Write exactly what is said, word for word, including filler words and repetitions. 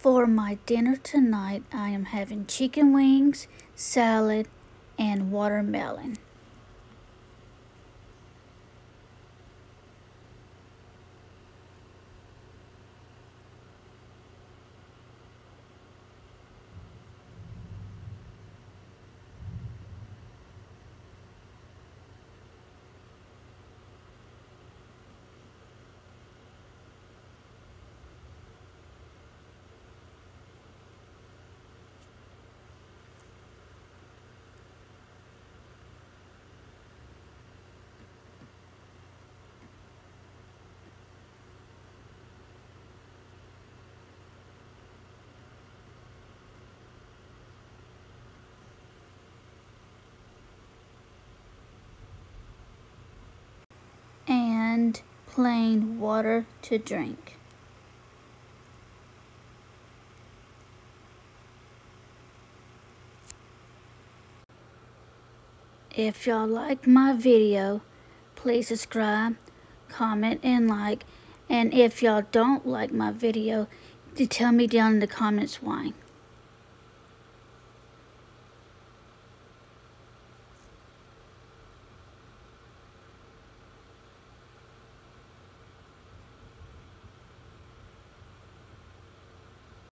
For my dinner tonight, I am having chicken wings, salad, and watermelon. And plain water to drink. If y'all like my video, please subscribe, comment, and like. And if y'all don't like my video, to tell me down in the comments why.